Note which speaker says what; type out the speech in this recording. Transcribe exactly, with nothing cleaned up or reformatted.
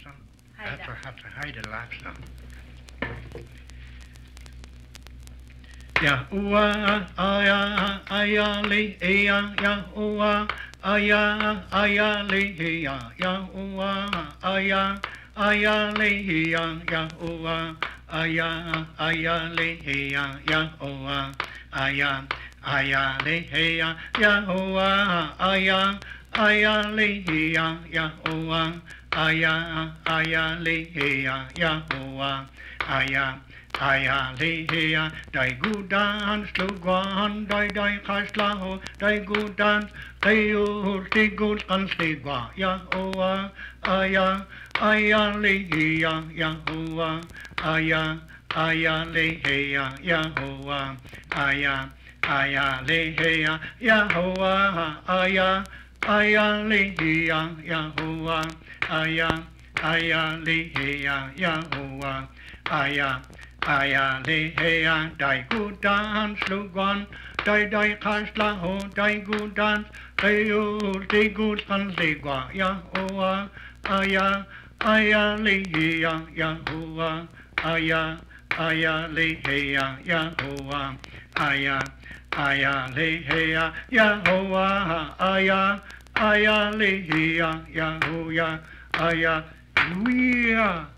Speaker 1: lapsang. Efter haft heide lapsang. Ya ua aya aya le ya ya ua aya aya le ya ya ua aya aya le ya ya ua aya aya le ya ya ua aya aya le ya ya ua aya aya le ya ya ua aya aya le ya ya ua aya aya leia dai gudan slugan dai dai khaslaho dai gudan kayo ti gud kan slegwa ya oa aya aya leia ya oa aya aya leia ya oa aya aya leia ya oa aya aya leia ya oa aya aya leia ya oa aya aya leia dai gudan slugan dai dai khaslaho dai gudan kayo ti gud kan slegwa ya oa aya aya leia ya oa aya aya leia ya oa aya aya leia ya oa aya aya leia ya oa aya Hallelujah.